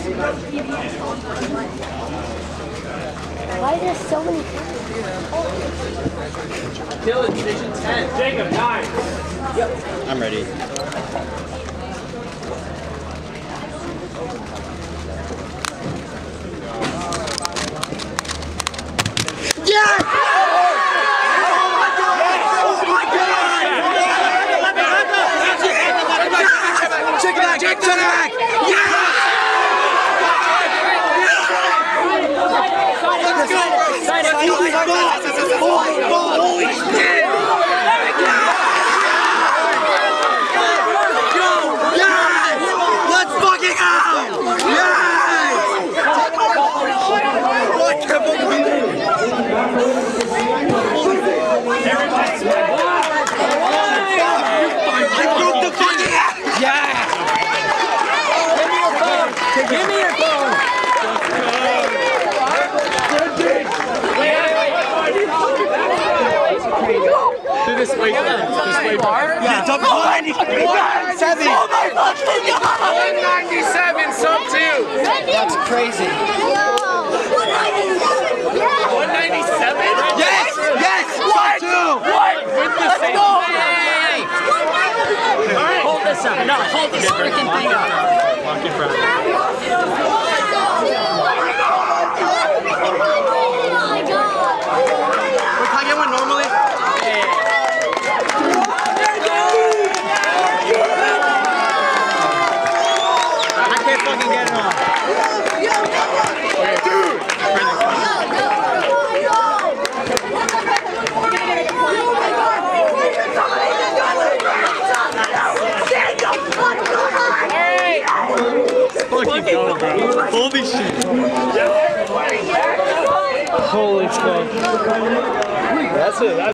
Why are there so many people? Kill it, Division 10. Jacob, 9. Yep. I'm ready. Yeah! Check it back! Check it back! Yeah! Let's go! Holy shit! There we go! Yes! Let's fucking go! Yes! What the fuck? Give me your phone! Do this way back. Yeah, double 197. Oh my fucking god! 197 sub 2. That's crazy. 197? Yes! Yes! What? What? With the same thing. Alright, hold this up. No, hold this freaking thing up. Walk in front. Wait, can I get one normally? I can't fucking get it on. Fucking go, bro. Holy shit. Holy fuck. That's it.